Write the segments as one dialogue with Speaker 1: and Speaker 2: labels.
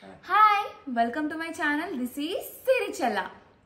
Speaker 1: Hi, welcome to my channel. This is Siri Challa.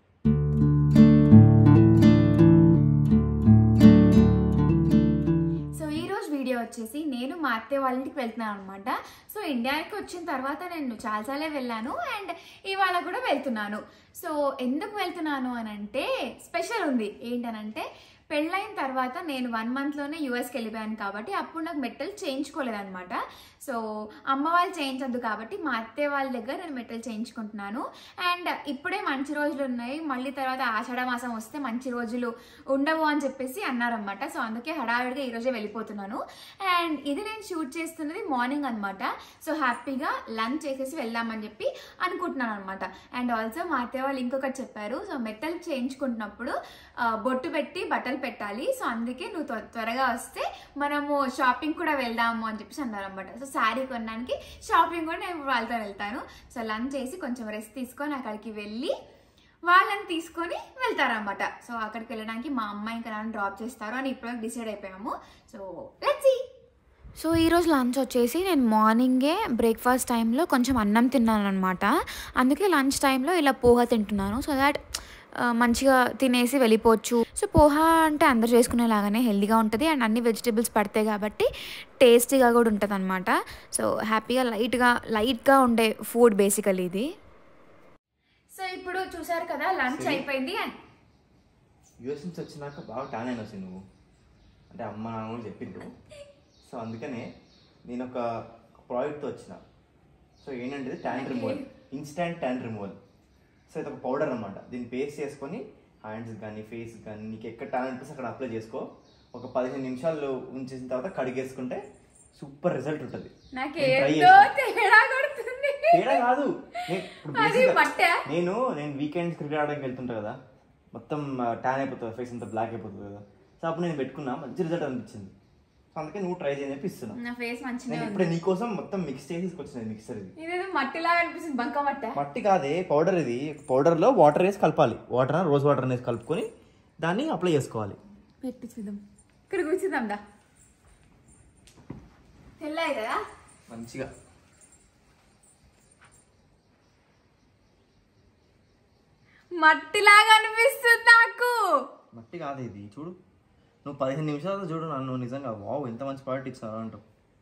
Speaker 1: So ఈ రోజు video వచ్చేసి నేను మా అత్తయ్య వాళ్ళ ఇంటికి వెళ్తున్నాను అనమాట. సో ఇండియాకి వచ్చిన తర్వాత నేను చాలాసార్లు వెళ్ళాను అండ్ ఇవాళ కూడా వెళ్తున్నాను. సో ఎందుకు వెళ్తున్నాను అని అంటే స్పెషల్ ఉంది. ఏంటనంటే పెళ్ళైన తర్వాత నేను 1 monthలోనే యూఎస్కి వెళ్ళిపోయాను కాబట్టి అప్పుడు నాకు మెట్టలు చేయించుకోలేదన్నమాట. సో అమ్మ వాళ్ళు చేయించద్దు కాబట్టి మా అత్తయ్య వాళ్ళ దగ్గర నేను మెట్టలు చేయించుకుంటున్నాను. అండ్ ఇప్పుడే మంచి రోజులు ఉన్నాయి, మళ్ళీ తర్వాత ఆషాఢ మాసం వస్తే మంచి రోజులు ఉండవు అని చెప్పేసి అన్నారనమాట. సో అందుకే హడావిడిగా ఈరోజే వెళ్ళిపోతున్నాను. అండ్ ఇది నేను షూట్ చేస్తున్నది మార్నింగ్ అనమాట. సో హ్యాపీగా లంచ్ చేసేసి వెళ్దామని చెప్పి అనుకుంటున్నాను అనమాట. అండ్ ఆల్సో మా అత్తయ్య వాళ్ళు ఇంకొకటి చెప్పారు, సో మెట్టలు చేయించుకుంటున్నప్పుడు బొట్టు పెట్టి బట్టలు పెట్టాలి. సో అందుకే నువ్వు త్వరగా వస్తే మనము షాపింగ్ కూడా వెళ్దాము అని చెప్పేసి అన్నారనమాట. సో శారీ కొనడానికి షాపింగ్ కూడా నేను వాళ్ళతో వెళ్తాను. సో లంచ్ చేసి కొంచెం రెస్ట్ తీసుకొని అక్కడికి వెళ్ళి వాళ్ళని తీసుకొని వెళ్తారనమాట. సో అక్కడికి వెళ్ళడానికి మా అమ్మాయి ఇంకా నన్ను డ్రాప్ చేస్తారు అని ఇప్పుడు డిసైడ్ అయిపోయాము. So let's see. సో ఈరోజు లంచ్ వచ్చేసి నేను మార్నింగే బ్రేక్ఫాస్ట్ టైంలో కొంచెం అన్నం తిన్నాను అనమాట. అందుకే లంచ్ టైంలో ఇలా పోహా తింటున్నాను. సో దాట్ మంచిగా తినేసి వెళ్ళిపోవచ్చు. సో పోహా అంటే అందరు చేసుకునేలాగానే హెల్దీగా ఉంటుంది అండ్ అన్ని వెజిటేబుల్స్ పడతాయి కాబట్టి టేస్టీగా కూడా ఉంటుంది అనమాట. సో హ్యాపీగా లైట్గా ఉండే ఫుడ్ బేసికలీ ఇది. సో ఇప్పుడు చూసారు కదా లంచ్ అయిపోయింది. అండ్
Speaker 2: యూఎస్ నుంచి వచ్చినాక బాగా టాన్ అయినా నువ్వు అంటే అమ్మ నాన్న చెప్పిండు. సో అందుకనే నేను ఒక ప్రోడక్ట్తో వచ్చిన. సో ఏంటంటే tan removal, instant tan removal. So ఇది ఒక పౌడర్ అనమాట. దీన్ని పేస్ట్ చేసుకొని హ్యాండ్స్ కానీ ఫేస్ కానీ నీకు ఎక్కడ ట్యాన్ అనిపిస్తే అక్కడ అప్లై చేసుకో. ఒక 15 నిమిషాలు ఉంచేసిన తర్వాత కడిగేసుకుంటే సూపర్ రిజల్ట్ ఉంటుంది. తేడా కాదు, నేను వీకెండ్స్ క్రికెట్ ఆడడానికి వెళ్తుంటా కదా, మొత్తం ట్యాన్ అయిపోతుంది, ఫేస్ అంతా బ్లాక్ అయిపోతుంది కదా. సో అప్పుడు నేను పెట్టుకున్నా, మంచి రిజల్ట్ అనిపించింది. సో అందుకే నువ్వు ట్రై చేయని చెప్పి ఇస్తున్నా. ఇప్పుడు నీకోసం మొత్తం మిక్స్ చేసి తీసుకొచ్చిన మిక్సర్. ఇది మట్టి కాదే, పౌడర్. ఇది పౌడర్ లో వాటర్ వేసి కలపాలి. రోజ్ వాటర్ వేసి కలుపుకొని దాన్ని అప్లై చేసుకోవాలి. మంచిగా
Speaker 1: మట్టిలాగా అనిపిస్తుంది నాకు.
Speaker 2: మట్టి కాదు ఇది, చూడు. నువ్వు 15 నిమిషాలు చూడు నన్ను, నిజంగా వావ్ ఎంత మంచి ప్రోడక్ట్ ఇచ్చావు అంటావు.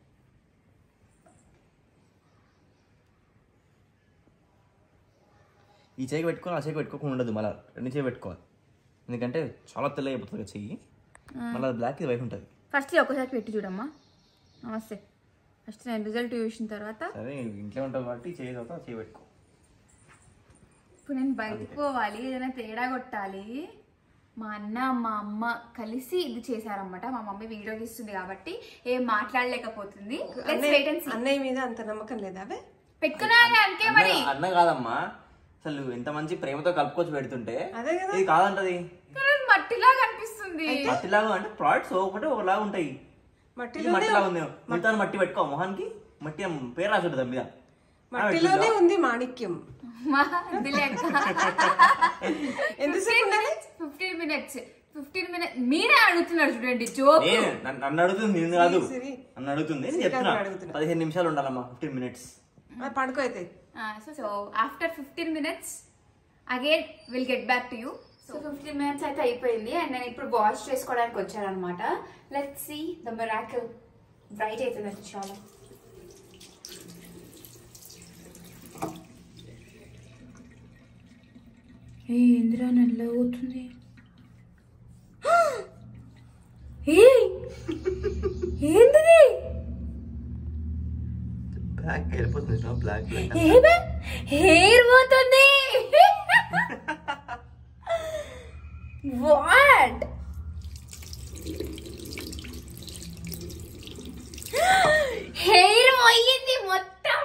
Speaker 2: ఈ చెయ్యి పెట్టుకొని ఆ చెయ్యి పెట్టుకోకుండా ఉండదు, మళ్ళీ 2 చేయి పెట్టుకోవాలి. ఎందుకంటే చాలా తెల్ల అయిపోతుంది కదా చెయ్యి, మళ్ళీ బ్లాక్ ఇది వైపు ఉంటుంది.
Speaker 1: ఫస్ట్ ఒకసారి పెట్టి చూడమ్మా. నమస్తే. ఫస్ట్ నేను రిజల్ట్ చూసిన తర్వాత
Speaker 2: సరే ఇంట్లో ఉంటావు కాబట్టి చెయ్యి తర్వాత చెయ్యి పెట్టుకో.
Speaker 1: ఇప్పుడు నేను బయటకు పోవాలి, ఏదైనా తేడా కొట్టాలి. మా అన్న మా అమ్మ కలిసి ఇది చేశారన్నమాట. మా మమ్మీ వీడియో తీస్తుంది కాబట్టి ఏం మాట్లాడలేకపోతుంది.
Speaker 3: అన్నయ్య మీద అంత నమ్మకం లేదా?
Speaker 1: పెట్టుకున్నా అంతే. మరి
Speaker 2: అన్న కాదమ్మా, అసలు ఎంత మంచి ప్రేమతో కలుపుకొచ్చి పెడుతుంటే ఇది కాదంటది.
Speaker 1: మట్టిలాగా అనిపిస్తుంది.
Speaker 2: మట్టిలాగా అంటే ప్రోడక్ట్స్ ఒకటి ఒకలాగా ఉంటాయి. మట్టిలాగా ఉంది. మిగతా మట్టి పెట్టుకో మొహానికి. మట్టి పేరు రాసి ఉంటుంది మీద.
Speaker 3: మట్టిలోనే ఉంది మాణిక్యం.
Speaker 1: 15 minutes మీరే అడుగుతున్నారు చూడండి. జోక్
Speaker 2: నన్ను అడుగుతుంది, నేను కాదు. నన్ను అడుగుతుంది, నేను చెప్తున్నా 15 నిమిషాలు ఉండాలమ్మా. 15 minutes
Speaker 3: పడుకో అయితే.
Speaker 1: So after 15 minutes again will get back to you. So 15 minutes అయితే అయిపోయింది అండ్ నేను ఇప్పుడు వాష్ చేసుకోవడానికి వచ్చాను అనమాట. Let's see the miracle. Bright అవుతుంది చాలా. ఏంద్రా నల్ల అవుతుంది. ఏంటిది?
Speaker 2: బ్లాక్ వెళ్ళిపోతుంది. బ్లాక్
Speaker 1: హెయిర్ పోతుంది. వాట్? హెయిర్ పోయింది మొత్తం.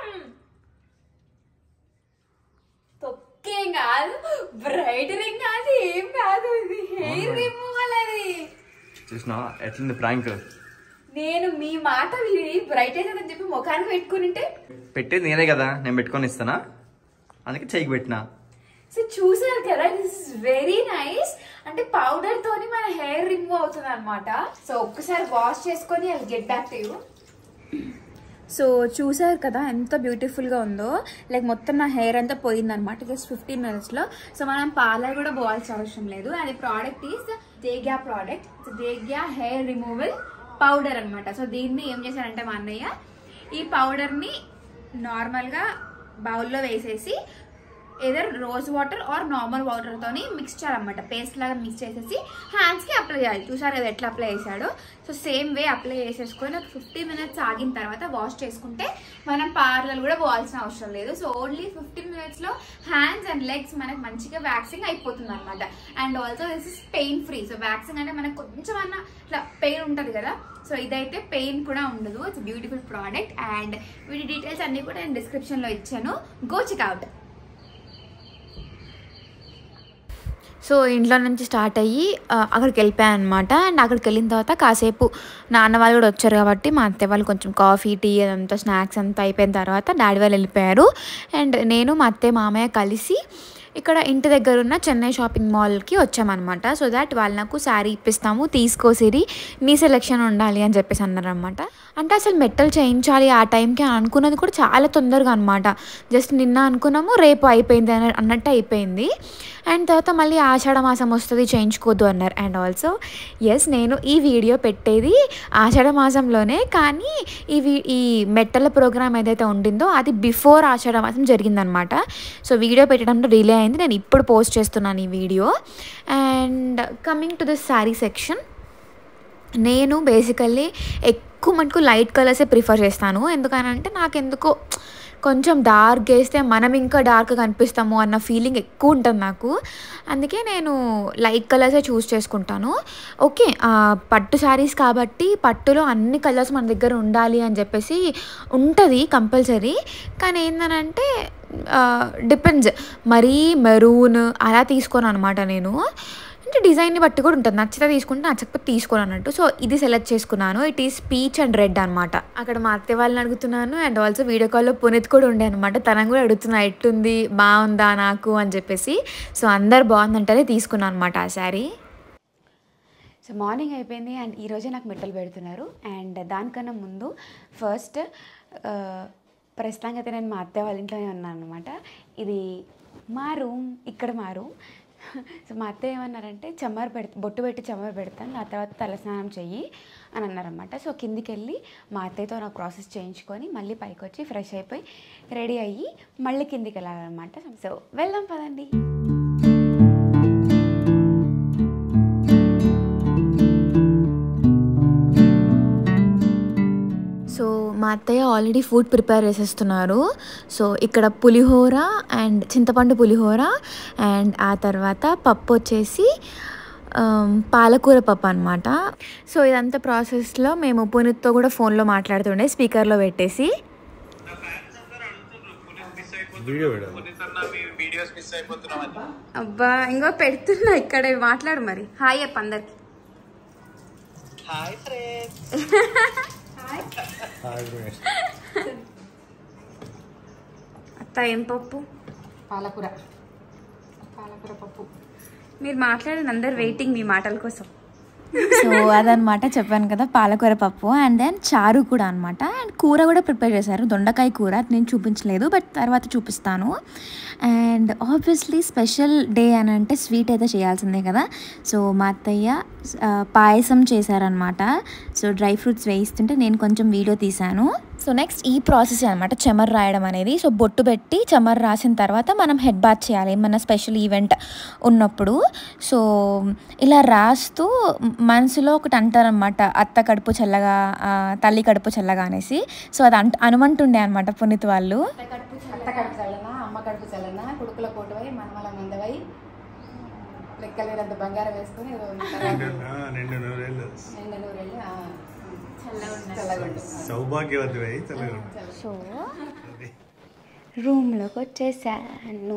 Speaker 1: తొక్కేం కాదు, బ్రైటనింగ్ కాదు, ఏం కాదు. ఇది హెయిర్ రిమూవల్. అది
Speaker 2: చూసినా ఎట్లుంది ప్రాంక్.
Speaker 1: నేను మీ మాట విని బ్రైట్ అవుతుందని చెప్పి ముఖానికి పెట్టుకుని
Speaker 2: పెట్టేది నేనే కదా, నేను పెట్టుకొని ఇస్తానా, అందుకే చెయ్యికి పెట్టినా.
Speaker 1: సో చూసారు కదా, దిస్ ఇస్ వెరీ నైస్. అంటే పౌడర్ తోని మన హెయిర్ రిమూవ్ అవుతుంది అనమాట. సో ఒక్కసారి వాష్ చేసుకొని I will get back to you. So చూసారు కదా ఎంత బ్యూటిఫుల్గా ఉందో. లైక్ మొత్తం నా హెయిర్ అంతా పోయిందనమాట జస్ట్ 15 minutesలో. సో మనం పార్లర్ కూడా పోవాల్సిన అవసరం లేదు. అది ప్రోడక్ట్ ఈస్ దేగ్యా ప్రోడక్ట్. సో దేగ్యా హెయిర్ రిమూవల్ పౌడర్ అనమాట. సో దీన్ని ఏం చేశారంటే మా అన్నయ్య ఈ పౌడర్ని నార్మల్గా బౌల్లో వేసేసి either rose water or normal వాటర్తోని మిక్స్ చేయాలన్నమాట. పేస్ట్ లాగా మిక్స్ చేసేసి హ్యాండ్స్కి అప్లై చేయాలి. చూసారు కదా ఎట్లా అప్లై చేశాడో. సో సేమ్ వే అప్లై చేసేసుకొని ఒక 15 minutes ఆగిన తర్వాత వాష్ చేసుకుంటే మనం పార్లర్ కూడా పోవాల్సిన అవసరం లేదు. సో ఓన్లీ 15 minutesలో హ్యాండ్స్ అండ్ లెగ్స్ మనకు మంచిగా వ్యాక్సింగ్ అయిపోతుంది అనమాట. And also this is pain free. So waxing అంటే మనకు కొంచెం అన్న ఇట్లా పెయిన్ ఉంటుంది కదా, సో ఇదైతే పెయిన్ కూడా ఉండదు. It's beautiful product. అండ్ వీటి డీటెయిల్స్ అన్ని కూడా నేను డిస్క్రిప్షన్లో ఇచ్చాను, గో చెక్ అవుట్. సో ఇంట్లో నుంచి స్టార్ట్ అయ్యి అక్కడికి వెళ్ళిపోయాను అనమాట. అండ్ అక్కడికి వెళ్ళిన తర్వాత కాసేపు నాన్న వాళ్ళు కూడా వచ్చారు కాబట్టి మా అత్తయ్య వాళ్ళు కొంచెం కాఫీ టీ అదంతా స్నాక్స్ అంతా అయిపోయిన తర్వాత డాడీ వాళ్ళు వెళ్ళిపోయారు. అండ్ నేను మా అత్తయ్య మామయ్య కలిసి ఇక్కడ ఇంటి దగ్గర ఉన్న చెన్నై షాపింగ్ మాల్కి వచ్చామన్నమాట. సో దాట్ వాళ్ళు నాకు శారీ ఇప్పిస్తాము, తీసుకో సిరి నీ సెలెక్షన్ ఉండాలి అని చెప్పేసి అన్నారనమాట. అంటే అసలు మెట్టలు చేయించాలి ఆ టైంకి అనుకున్నది కూడా చాలా తొందరగా అనమాట. జస్ట్ నిన్న అనుకున్నాము రేపు అయిపోయింది అన్నట్టు అయిపోయింది. అండ్ తర్వాత మళ్ళీ ఆషాఢ మాసం వస్తుంది చేయించుకోవద్దు అన్నారు. అండ్ ఆల్సో ఎస్ నేను ఈ వీడియో పెట్టేది ఆషాఢ మాసంలోనే, కానీ ఈ మెట్టల ప్రోగ్రామ్ ఏదైతే ఉండిందో అది బిఫోర్ ఆషాఢ మాసం జరిగిందనమాట. సో వీడియో పెట్టడంలో డిలే అయింది, నేను ఇప్పుడు పోస్ట్ చేస్తున్నాను ఈ వీడియో. And coming to the sari section, నేను బేసికల్లీ ఎక్కువ మటుకు లైట్ కలర్సే ప్రిఫర్ చేస్తాను. ఎందుకనంటే నాకెందుకో కొంచెం డార్క్ వేస్తే మనం ఇంకా డార్క్గా కనిపిస్తాము అన్న ఫీలింగ్ ఎక్కువ ఉంటుంది నాకు. అందుకే నేను లైట్ కలర్సే చూస్ చేసుకుంటాను. ఓకే పట్టు శారీస్ కాబట్టి పట్టులో అన్ని కలర్స్ మన దగ్గర ఉండాలి అని చెప్పేసి ఉంటుంది కంపల్సరీ. కానీ ఏంటంటే డిపెండ్స్, మరీ మెరూన్ అలా తీసుకోను అనమాట నేను. అంటే డిజైన్ని బట్టి కూడా ఉంటుంది, నచ్చితే తీసుకుంటే నచ్చకపోతే తీసుకోను అన్నట్టు. సో ఇది సెలెక్ట్ చేసుకున్నాను. It is peach and red అనమాట. అక్కడ మా అత్తయ్య వాళ్ళని అడుగుతున్నాను. అండ్ ఆల్సో వీడియో కాల్లో పునీత్ కూడా ఉండే అనమాట. తనను కూడా అడుగుతున్నా ఎట్టుంది బాగుందా నాకు అని చెప్పేసి. సో అందరు బాగుందంటేనే తీసుకున్నాను అనమాట ఆ శారీ. సో మార్నింగ్ అయిపోయింది అండ్ ఈరోజే నాకు మెట్టలు పెడుతున్నారు. అండ్ దానికన్నా ముందు ఫస్ట్ ప్రస్తుతానికి అయితే నేను మా అత్తయ్య వాళ్ళ ఇంట్లోనే ఉన్నాను అనమాట. ఇది మా రూమ్, ఇక్కడ మా రూమ్. సో మా అత్తయ్య ఏమన్నారంటే బొట్టు పెట్టి చెమ్మరు పెడతాను, ఆ తర్వాత తలస్నానం చెయ్యి అని అన్నారనమాట. సో కిందికి వెళ్ళి మా అత్తయ్యతో నాకు ప్రాసెస్ చేయించుకొని మళ్ళీ పైకి వచ్చి ఫ్రెష్ అయిపోయి రెడీ అయ్యి మళ్ళీ కిందికి వెళ్ళాలన్నమాట. సో వెళ్దాం పదండి. సో మా అత్తయ్య ఆల్రెడీ ఫుడ్ ప్రిపేర్ చేసేస్తున్నారు. సో ఇక్కడ పులిహోర అండ్ చింతపండు పులిహోర అండ్ ఆ తర్వాత పప్పు వచ్చేసి పాలకూర పప్పు అనమాట. సో ఇదంతా ప్రాసెస్లో మేము పునీత్తో కూడా ఫోన్లో మాట్లాడుతుండే స్పీకర్లో పెట్టేసి. అబ్బా ఇంకో పెడుతున్నా ఇక్కడ మాట్లాడు మరి. హాయ్ అప్ప అందరికి. అత్త ఏం పప్పు?
Speaker 3: పాలకూర
Speaker 1: పప్పు. మీరు మాట్లాడండి, అందరు వెయిటింగ్ మీ మాటల కోసం. సో అదనమాట చెప్పాను కదా, పాలకూర పప్పు అండ్ దెన్ చారు కూడా అనమాట. అండ్ కూర కూడా ప్రిపేర్ చేశారు, దొండకాయ కూర. నేను చూపించలేదు బట్ తర్వాత చూపిస్తాను. అండ్ ఆబ్వియస్లీ స్పెషల్ డే అని అంటే స్వీట్ అయితే చేయాల్సిందే కదా. సో మా అత్తయ్య పాయసం చేశారనమాట. సో డ్రై ఫ్రూట్స్ వేయిస్తుంటే నేను కొంచెం వీడియో తీశాను. సో నెక్స్ట్ ఈ ప్రాసెస్ అనమాట చెమర్ రాయడం అనేది. సో బొట్టు పెట్టి చెమర్ రాసిన తర్వాత మనం హెడ్ బాత్ చేయాలి ఏమన్నా స్పెషల్ ఈవెంట్ ఉన్నప్పుడు. సో ఇలా రాస్తూ మనసులో ఒకటి అంటారనమాట, అత్త కడుపు చల్లగా తల్లి కడుపు చల్లగా అనేసి. సో అది అనుమంటుండే అనమాట పునీత్ వాళ్ళు.
Speaker 3: అత్త కడుపు చల్లనా, అమ్మ కడుపు చల్లనా, కొడుకుల పోటువై మనమల మందవై లెక్కలేనంత బంగారం వేసుకుని
Speaker 4: సౌభాగ్యవతి.
Speaker 1: సో రూమ్లోకి వచ్చేసాను.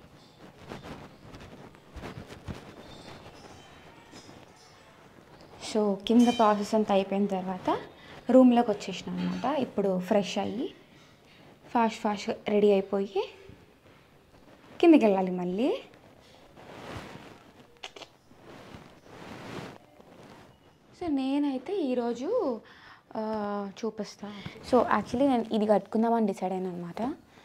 Speaker 1: సో కింద ప్రాసెస్ అంతా అయిపోయిన తర్వాత రూమ్లోకి వచ్చేసినాం అనమాట. ఇప్పుడు ఫ్రెష్ అయ్యి ఫాస్ట్గా రెడీ అయిపోయి కిందికి వెళ్ళాలి మళ్ళీ. సో నేనైతే ఈరోజు
Speaker 5: చూపిస్తా. సో యాక్చువల్లీ నేను ఇది కట్టుకుందామని డిసైడ్ అయినా అనమాట.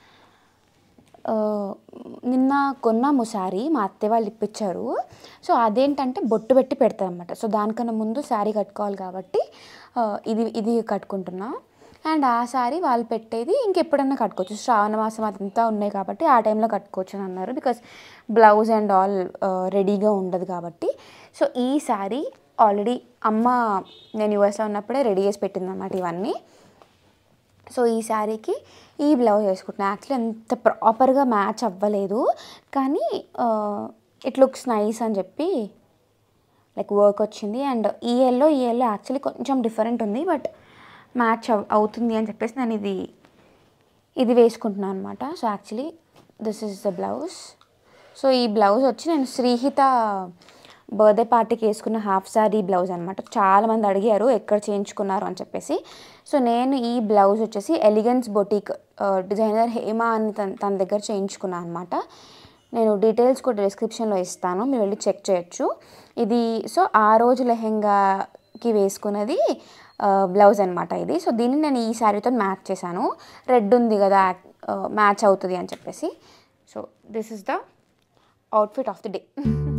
Speaker 5: నిన్న కొన్నాము శారీ, మా అత్తయ్య వాళ్ళు ఇప్పించారు. సో అదేంటంటే బొట్టు పెట్టి పెడతారు అనమాట. సో దానికన్నా ముందు శారీ కట్టుకోవాలి కాబట్టి ఇది కట్టుకుంటున్నా. అండ్ ఆ శారీ వాళ్ళు పెట్టేది ఇంకెప్పుడన్నా కట్టుకోవచ్చు, శ్రావణ మాసం అదంతా ఉన్నాయి కాబట్టి ఆ టైంలో కట్టుకోవచ్చు అని అన్నారు. బికాస్ బ్లౌజ్ అండ్ ఆల్ రెడీగా ఉండదు కాబట్టి. సో ఈ శారీ ఆల్రెడీ అమ్మ నేను యూఎస్లో ఉన్నప్పుడే రెడీ చేసి పెట్టింది అన్నమాట ఇవన్నీ. సో ఈ శారీకి ఈ బ్లౌజ్ వేసుకుంటున్నాను. యాక్చువల్లీ అంత ప్రాపర్గా మ్యాచ్ అవ్వలేదు, కానీ ఇట్ లుక్స్ నైస్ అని చెప్పి లైక్ వర్క్ వచ్చింది. అండ్ ఈ ఎల్లో యాక్చువల్లీ కొంచెం డిఫరెంట్ ఉంది, బట్ మ్యాచ్ అవుతుంది అని చెప్పేసి నేను ఇది వేసుకుంటున్నాను అనమాట. So actually this is the blouse. So ఈ బ్లౌజ్ వచ్చి నేను శ్రీహిత బర్త్డే పార్టీకి వేసుకున్న హాఫ్ శారీ బ్లౌజ్ అనమాట. చాలామంది అడిగారు ఎక్కడ చేయించుకున్నారు అని చెప్పేసి. సో నేను ఈ బ్లౌజ్ వచ్చేసి ఎలిగెన్స్ బొటిక్ డిజైనర్ హేమ అని తన దగ్గర చేయించుకున్నాను అనమాట. నేను డీటెయిల్స్ కూడా డిస్క్రిప్షన్లో ఇస్తాను, మీరు వెళ్ళి చెక్ చేయొచ్చు. ఇది సో ఆ రోజు లెహెంగాకి వేసుకున్నది బ్లౌజ్ అనమాట ఇది. సో దీన్ని నేను ఈ శారీతో మ్యాచ్ చేశాను, రెడ్ ఉంది కదా మ్యాచ్ అవుతుంది అని చెప్పేసి. So this is the outfit of the day.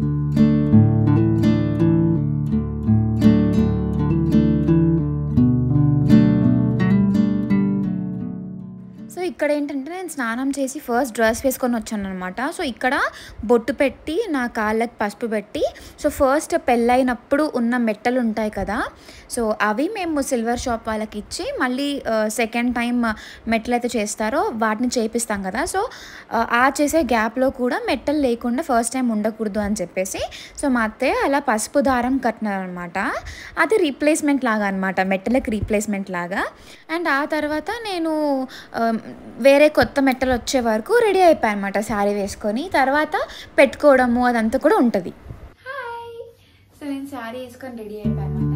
Speaker 1: So ఇక్కడ ఏంటంటే నేను స్నానం చేసి ఫస్ట్ డ్రెస్ వేసుకొని వచ్చాను అనమాట. సో ఇక్కడ బొట్టు పెట్టి నా కాళ్ళకి పసుపు పెట్టి, సో ఫస్ట్ పెళ్ళైనప్పుడు ఉన్న మెట్టలు ఉంటాయి కదా, సో అవి మేము సిల్వర్ షాప్ వాళ్ళకి ఇచ్చి మళ్ళీ సెకండ్ టైం మెట్టలు అయితే చేస్తారో వాటిని చేపిస్తాం కదా. సో ఆ చేసే గ్యాప్లో కూడా మెట్టలు లేకుండా ఫస్ట్ టైం ఉండకూడదు అని చెప్పేసి సో మా అత్తయ్య అలా పసుపు దారం కట్టినారనమాట. అది రీప్లేస్మెంట్ లాగా అనమాట, మెట్టలకి రీప్లేస్మెంట్ లాగా. అండ్ ఆ తర్వాత నేను వేరే కొత్త మెట్టలు వచ్చే వరకు రెడీ అయిపోయాయి అనమాట శారీ వేసుకొని. తర్వాత పెట్టుకోవడము అదంతా కూడా ఉంటుంది. హాయ్, సో నేను శారీ వేసుకొని రెడీ అయిపోయాను అనమాట.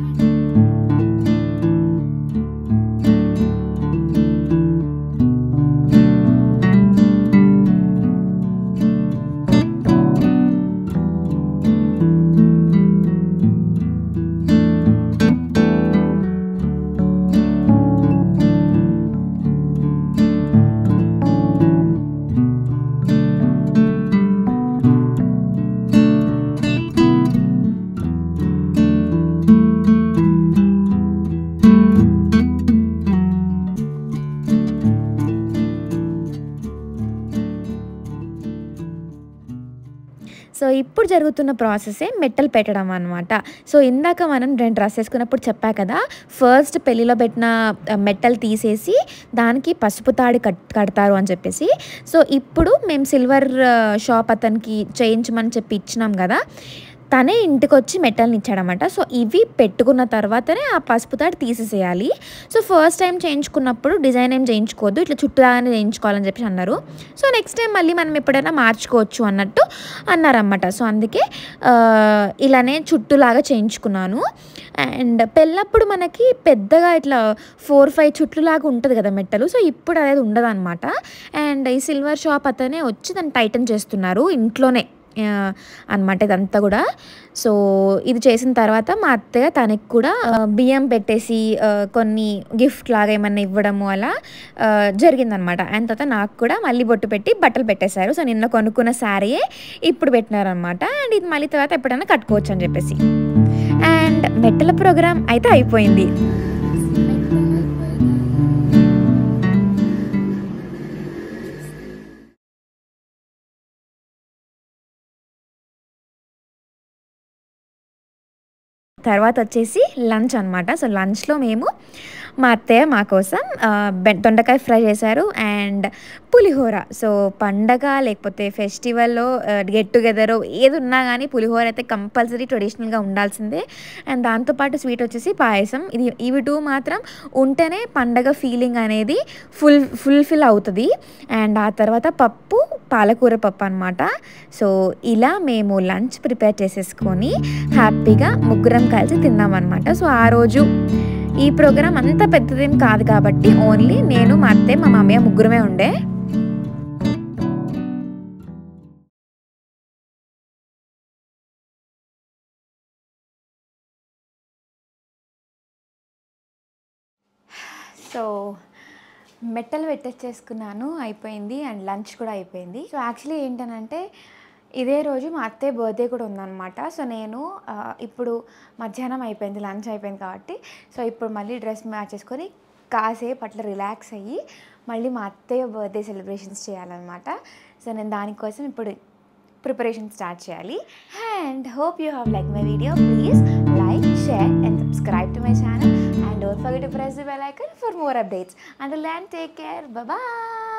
Speaker 1: సో ఇప్పుడు జరుగుతున్న ప్రాసెసే మెట్టలు పెట్టడం అనమాట. సో ఇందాక మనం నేను డ్రెస్ వేసుకున్నప్పుడు చెప్పా కదా, ఫస్ట్ పెళ్ళిలో పెట్టిన మెట్టలు తీసేసి దానికి పసుపు తాడి కడతారు అని చెప్పేసి. సో ఇప్పుడు మేము సిల్వర్ షాప్ అతనికి చేయించమని చెప్పి ఇచ్చినాం కదా, తనే ఇంటికి వచ్చి మెట్టల్ని ఇచ్చాడనమాట. సో ఇవి పెట్టుకున్న తర్వాతనే ఆ పసుపు తాడు తీసేసేయాలి. సో ఫస్ట్ టైం చేయించుకున్నప్పుడు డిజైన్ ఏం చేయించుకోవద్దు, ఇట్లా చుట్టూలాగానే చేయించుకోవాలని చెప్పి అన్నారు. సో నెక్స్ట్ టైం మళ్ళీ మనం ఎప్పుడైనా మార్చుకోవచ్చు అన్నట్టు అన్నారన్నమాట. సో అందుకే ఇలానే చుట్టూలాగా చేయించుకున్నాను. అండ్ పెళ్ళప్పుడు మనకి పెద్దగా ఇట్లా 4-5 చుట్లులాగా ఉంటుంది కదా మెట్టలు. సో ఇప్పుడు అనేది ఉండదు అనమాట. అండ్ ఈ సిల్వర్ షాప్ అతనే వచ్చి దాన్ని టైటన్ చేస్తున్నారు ఇంట్లోనే అనమాట ఇదంతా కూడా. సో ఇది చేసిన తర్వాత మా అత్తయ్య తనకి కూడా బియ్యం పెట్టేసి కొన్ని గిఫ్ట్ లాగా ఏమన్నా ఇవ్వడము అలా జరిగిందనమాట. అండ్ తర్వాత నాకు కూడా మళ్ళీ బొట్టు పెట్టి బట్టలు పెట్టేశారు. సో నిన్న కొనుక్కున్న శారీయే ఇప్పుడు పెట్టినారనమాట. అండ్ ఇది మళ్ళీ తర్వాత ఎప్పుడైనా కట్టుకోవచ్చు అని చెప్పేసి. అండ్ మెట్టల ప్రోగ్రామ్ అయితే అయిపోయింది. తర్వాత వచ్చేసి లంచ్ అనమాట. సో లంచ్లో మేము మా అత్తయ్య మా కోసం దొండకాయ ఫ్రై చేశారు అండ్ పులిహోర. సో పండగ లేకపోతే ఫెస్టివల్లో గెట్ టుగెదర్ ఏది ఉన్నా కానీ పులిహోర అయితే కంపల్సరీ ట్రెడిషనల్గా ఉండాల్సిందే. అండ్ దాంతోపాటు స్వీట్ వచ్చేసి పాయసం. ఇవి 2 మాత్రం ఉంటేనే పండగ ఫీలింగ్ అనేది ఫుల్ఫిల్ అవుతుంది. అండ్ ఆ తర్వాత పప్పు, పాలకూర పప్పు అనమాట. సో ఇలా మేము లంచ్ ప్రిపేర్ చేసేసుకొని హ్యాపీగా ముగ్గురం కలిసి తిన్నామన్నమాట. సో ఆ రోజు ఈ ప్రోగ్రామ్ అంత పెద్దదేం కాదు కాబట్టి ఓన్లీ నేను, మా అత్తయ్య, మా మామయ్య ముగ్గురమే ఉండే.
Speaker 5: సో మెట్టలు పెట్టేసుకున్నాను, అయిపోయింది. అండ్ లంచ్ కూడా అయిపోయింది. సో యాక్చువల్లీ ఏంటనంటే ఇదే రోజు మా అత్తయ్య బర్త్డే కూడా ఉందన్నమాట. సో నేను ఇప్పుడు మధ్యాహ్నం అయిపోయింది, లంచ్ అయిపోయింది కాబట్టి సో ఇప్పుడు మళ్ళీ డ్రెస్ మ్యాచ్ చేసుకొని కాసేపు అట్లా రిలాక్స్ అయ్యి మళ్ళీ మా అత్తయ్య బర్త్డే సెలబ్రేషన్స్ చేయాలన్నమాట. సో నేను దానికోసం ఇప్పుడు ప్రిపరేషన్ స్టార్ట్ చేయాలి. And hope you have like my video. Please like, share and subscribe to my channel and don't forget to press the bell icon for more updates. Until then, take care. Bye bye.